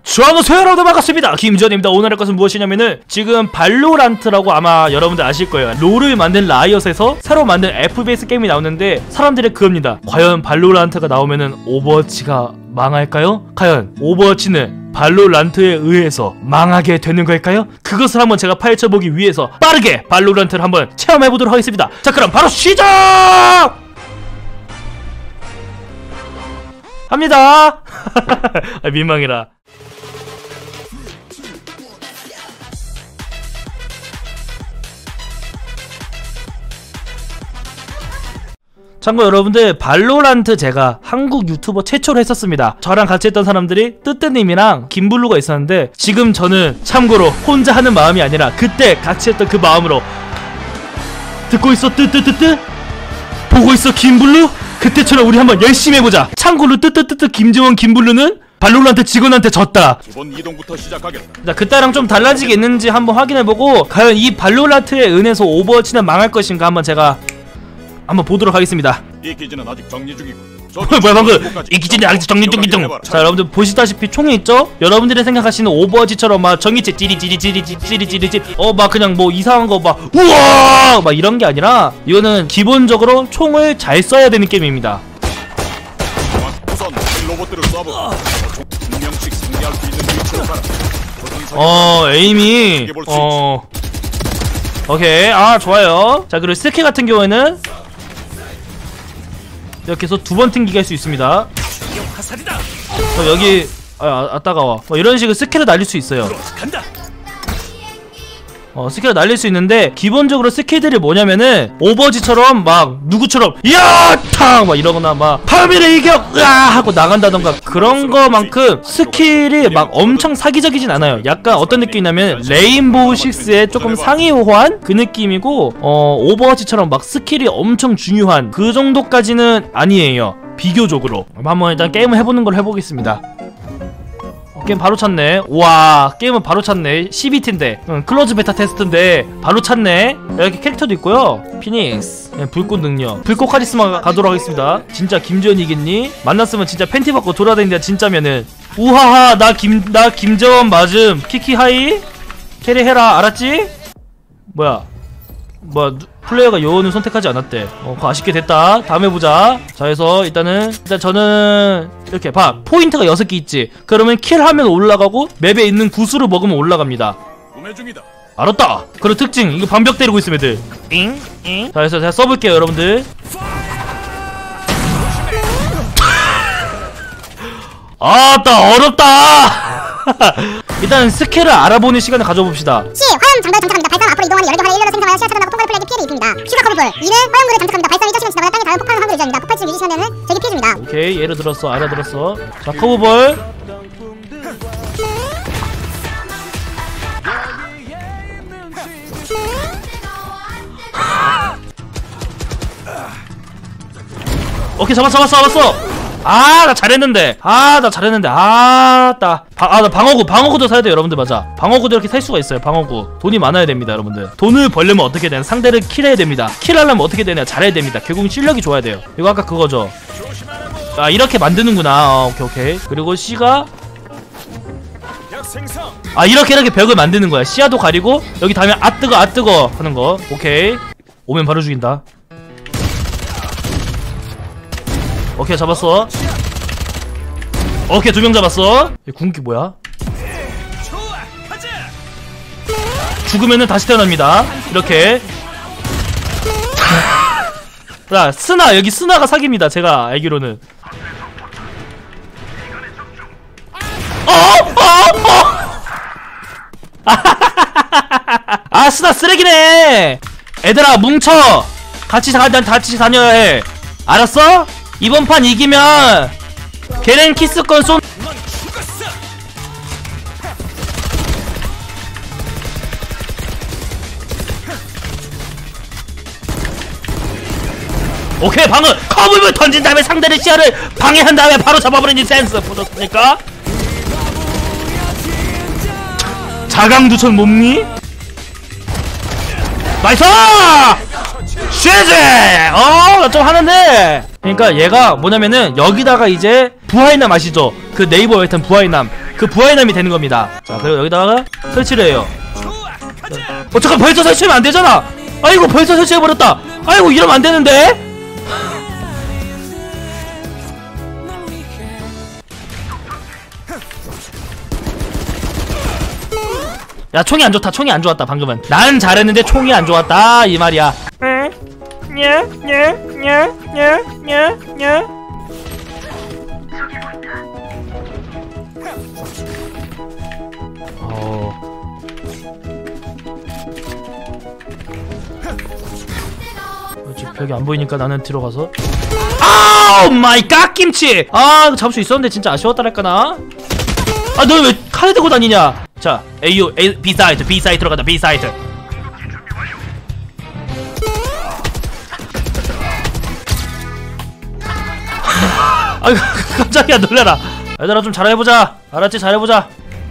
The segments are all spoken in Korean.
안녕하세요 여러분들, 반갑습니다. 김지현입니다. 오늘 할 것은 무엇이냐면은 지금 발로란트라고 아마 여러분들 아실 거예요. 롤을 만든 라이엇에서 새로 만든 FPS 게임이 나오는데 사람들이 그겁니다. 과연 발로란트가 나오면은 오버워치가 망할까요? 과연 오버워치는 발로란트에 의해서 망하게 되는 걸까요? 그것을 한번 제가 파헤쳐보기 위해서 빠르게 발로란트를 한번 체험해보도록 하겠습니다. 자, 그럼 바로 시작! 합니다. 민망해라. 참고 여러분들, 발로란트 제가 한국 유튜버 최초로 했었습니다. 저랑 같이 했던 사람들이 뜨뜨님이랑 김블루가 있었는데, 지금 저는 참고로 혼자 하는 마음이 아니라 그때 같이 했던 그 마음으로 듣고 있어 뜨뜨뜨뜨? 보고 있어 김블루? 그때처럼 우리 한번 열심히 해보자. 참고로 뜨뜨뜨뜨 김지원 김블루는 발로란트 직원한테 졌다. 기본 이동부터 시작하겠다. 자, 그때랑 좀 달라지게 있는지 한번 확인해보고 과연 이 발로란트에 은해서 오버워치는 망할 것인가 한번 제가 한번 보도록 하겠습니다. 이 기지는 아직 정리 중이고. 뭐야 방금? 이 기지는 아직 정리 중이죠. 자, 여러분들 보시다시피 총이 있죠? 여러분들이 생각하시는 오버워치처럼 막 전기체 찌리찌리찌리찌리찌리찌리 막 그냥 뭐 이상한 거 막 우와 막 이런 게 아니라, 이거는 기본적으로 총을 잘 써야 되는 게임입니다. 우선 로봇들을 쏴보. 분명씩 승리할 수 있는 위치로 가라. 에임이 오케이. 좋아요. 자, 그리고 스킬 같은 경우에는 이렇게 해서 두 번 튕기게 할 수 있습니다. 여기 따가워. 이런 식으로 스킬을 날릴 수 있어요. 스킬을 날릴 수 있는데, 기본적으로 스킬들이 뭐냐면은 오버워치처럼 막 누구처럼 야탕 막 이러거나 막 파멸의 이격 하고 나간다던가 그런 거만큼 스킬이 막 엄청 사기적이진 않아요. 약간 어떤 느낌이냐면 레인보우 6의 조금 상이호환 그 느낌이고, 오버워치처럼 막 스킬이 엄청 중요한 그 정도까지는 아니에요, 비교적으로. 한번 일단 게임을 해보는 걸 해보겠습니다. 게임 바로 찾네. 와, 게임은 바로 찾네. CBT인데 클로즈 베타 테스트인데 바로 찾네. 이렇게 캐릭터도 있고요. 피닉스, 불꽃 능력, 불꽃 카리스마 가도록 하겠습니다. 진짜 김지원이겠니? 만났으면 진짜 팬티 받고 돌아다닌다 진짜면은. 우하하, 나 김지원 맞음. 키키 하이 캐리 해라, 알았지? 뭐야 플레이어가 요원을 선택하지 않았대. 그거 아쉽게 됐다. 다음에 보자. 자, 해서 일단 저는 이렇게 봐. 포인트가 6개 있지. 그러면 킬하면 올라가고 맵에 있는 구슬을 먹으면 올라갑니다. 구매 중이다. 알았다. 그리고 특징, 이거 방벽 때리고 있으면 애들 자, 해서 제가 써볼게요 여러분들. 아따 어렵다. 일단 스킬을 알아보는 시간을 가져봅시다. 시 화염 장벽 장착합니다. 발사 앞으로 이동하니 연료를 일렬로 생성하여 시야 차단하고 통과를 플레이에 피해를 입힙니다. 슈가 커브볼 2는 화염구를 장착합니다. 발사는 1.10년 지나가다 땅에 닿으면 폭발하는 확률이 유지합니다. 폭발층 유지 시간에는 제게 피해줍니다. 오케이, 예를 들었어. 알아들었어. 자, 커브볼 오케이, 잡았어. 나 잘했는데. 나 방어구도 사야 돼요 여러분들. 맞아, 방어구도 이렇게 살 수가 있어요. 방어구 돈이 많아야 됩니다 여러분들. 돈을 벌려면 어떻게 되냐, 상대를 킬해야 됩니다. 킬하려면 어떻게 되냐, 잘해야 됩니다. 결국은 실력이 좋아야 돼요. 이거 아까 그거죠. 이렇게 만드는구나. 오케이. 그리고 C가 이렇게 벽을 만드는 거야. 시야도 가리고 여기 닿으면 뜨거 하는 거. 오케이, 오면 바로 죽인다. 오케이, 잡았어. 오케이, 2명 잡았어. 궁극기 뭐야? 죽으면은 다시 태어납니다. 이렇게. 자, 스나, 여기 스나가 사기입니다 제가 알기로는. 스나 쓰레기네. 애들아 뭉쳐. 같이 다녀야 해. 알았어? 이번 판 이기면 걔는 키스권 쏜. 오케이, 방금 커브를 던진 다음에 상대의 시야를 방해한 다음에 바로 잡아버리는 센스 보셨습니까? 자강두천 몸니? 나이스! 쉐제! 좀 하는데. 그러니까 얘가 뭐냐면은 여기다가 이제 부하이남 아시죠? 그 네이버 웹툰 부하이남 그 부하의남이 되는 겁니다. 자, 그리고 여기다가 설치를 해요. 잠깐, 벌써 설치하면 안 되잖아. 아이고, 벌써 설치해버렸다. 아이고, 이러면 안 되는데. 야, 총이 안 좋다. 총이 안 좋았다. 방금은 난 잘했는데 총이 안 좋았다 이 말이야. 벽이 안 보이니까 나는 들어가서. 아우 마이 갓김치. 아, 이거 잡을 수 있었는데 진짜 아쉬웠다랄까나. 아, 너 왜 칼 들고 다니냐. 자, A B 사이트, B 사이트로 가자. B 사이트. 아이고, 깜짝이야, 놀래라. 얘들아, 좀 잘해보자. 알았지? 잘해보자.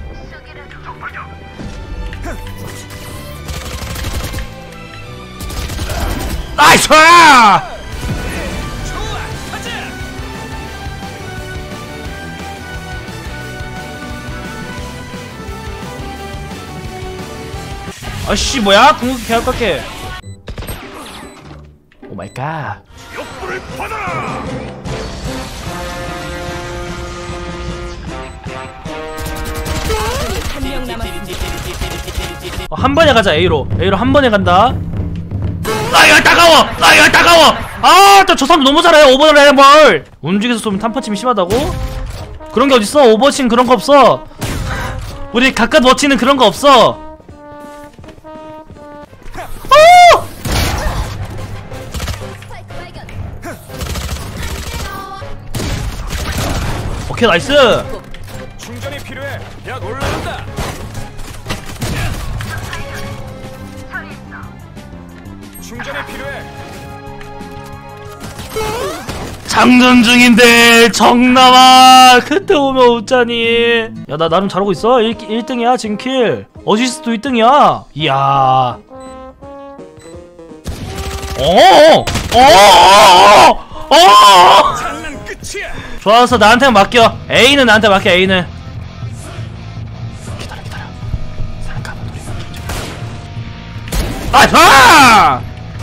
나이스! 아씨, 뭐야? 궁극기 개할깎게. 오 마이 갓. 한 번에 가자. A로 한 번에 간다. 아, 이거 따가워! 아, 이거 따가워! 아, 저 사람 너무 잘해. 오버를 해, 뭘! 움직여서 쏘면 탄퍼침이 심하다고? 그런 게 어딨어? 오버워치는 그런 거 없어. 우리 가까이 워치는 그런 거 없어. 오케이, 나이스. 충전이 필요해. 약 올라간다. 충전이 필요해. 장전 중인데 정남아 그때 오면 웃자니. 야, 나 나름 잘하고 있어. 1등이야 지금 킬. 어시스트도 1등이야. 이야. 장난 끝이야. 좋아서 나한테 맡겨. A는 나한테 맡겨. A는 기다려. 사람 가면 우리 아!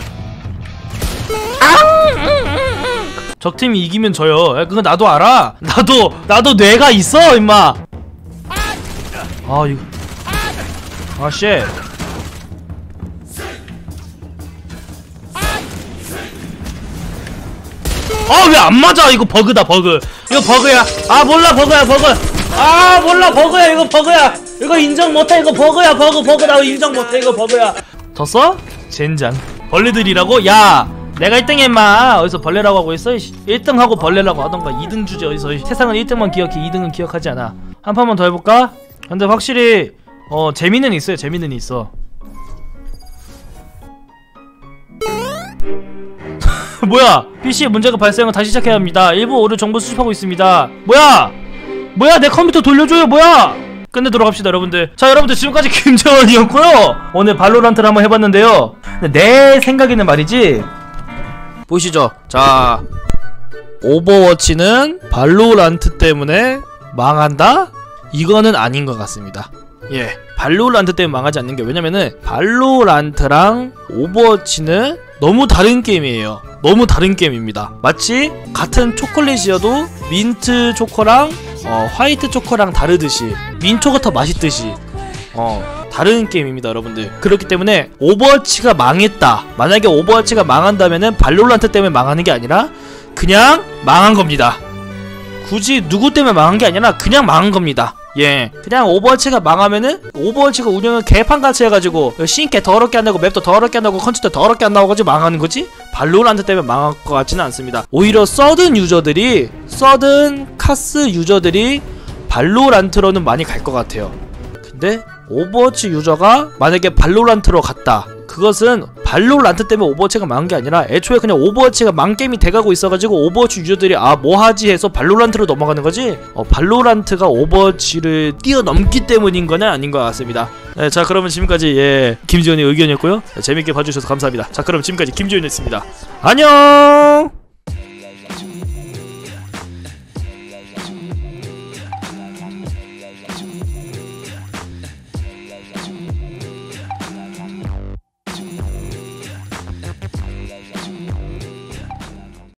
적팀이 이기면 져요. 야, 그거 나도 알아. 나도 뇌가 있어 임마. 아, 이거 아 쉣. 아, 왜 안 맞아? 이거 버그다, 버그. 이거 버그야. 아, 몰라, 버그야, 버그. 아, 몰라, 버그야. 이거 버그야. 이거 인정 못해. 이거 버그야, 버그. 나 인정 못해. 이거 버그야. 더 써? 젠장. 벌레들이라고? 야, 내가 1등이야 임마. 어디서 벌레라고 하고 있어? 1등하고 벌레라고 하던가. 2등 주제 어디서. 세상은 1등만 기억해. 2등은 기억하지 않아. 한 판만 더 해볼까? 근데 확실히 재미는 있어요. 재미는 있어. 뭐야? PC에 문제가 발생하면 다시 시작해야 합니다. 일부 오류 정보 수집하고 있습니다. 뭐야? 내 컴퓨터 돌려줘요. 뭐야? 끝내 돌아갑시다, 여러분들. 자, 여러분들, 지금까지 김재원이었고요. 오늘 발로란트를 한번 해봤는데요. 내 생각에는 말이지, 보시죠. 자, 오버워치는 발로란트 때문에 망한다? 이거는 아닌 것 같습니다. 예, 발로란트 때문에 망하지 않는 게, 왜냐면은 발로란트랑 오버워치는 너무 다른 게임이에요. 너무 다른 게임입니다. 마치 같은 초콜릿이어도 민트 초코랑 화이트 초코랑 다르듯이, 민초가 더 맛있듯이 다른 게임입니다, 여러분들. 그렇기 때문에 오버워치가 망했다, 만약에 오버워치가 망한다면은 발로란트 때문에 망하는 게 아니라 그냥 망한 겁니다. 굳이 누구 때문에 망한 게 아니라 그냥 망한 겁니다. 예, 그냥 오버워치가 망하면은, 오버워치가 운영을 개판같이 해가지고 신께 더럽게 안나고 맵도 더럽게 안나고 컨텐츠도 더럽게 안나와가지고 망하는 거지, 발로란트 때문에 망할 것 같지는 않습니다. 오히려 서든 카스 유저들이 발로란트로는 많이 갈 것 같아요. 근데 오버워치 유저가 만약에 발로란트로 갔다, 그것은 발로란트 때문에 오버워치가 망한 게 아니라 애초에 그냥 오버워치가 망게임이 돼가고 있어가지고 오버워치 유저들이 아 뭐하지 해서 발로란트로 넘어가는 거지, 발로란트가 오버워치를 뛰어넘기 때문인 거냐 아닌 것 같습니다. 네, 자, 그러면 지금까지 김지원의 의견이었고요. 재밌게 봐주셔서 감사합니다. 자, 그럼 지금까지 김지원이었습니다. 안녕.